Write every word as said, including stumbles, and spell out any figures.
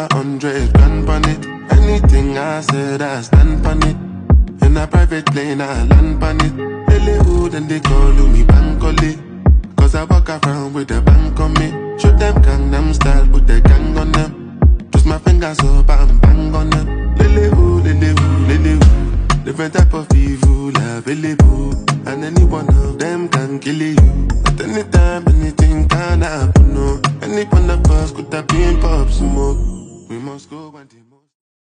a hundred grand on it. Anything I said, I stand on it. In a private plane, I land on it. Lily who then they call me Bankole. Cause I walk around with a bank on me. Show them Gangnam style, put the gang on them. Twist my fingers up and bang on them. Lily who, lily who, lily who. Different type of evil available. And any one of them can kill you. At any time, anything can happen, no. Any one of us could have been pop smoke. We must go and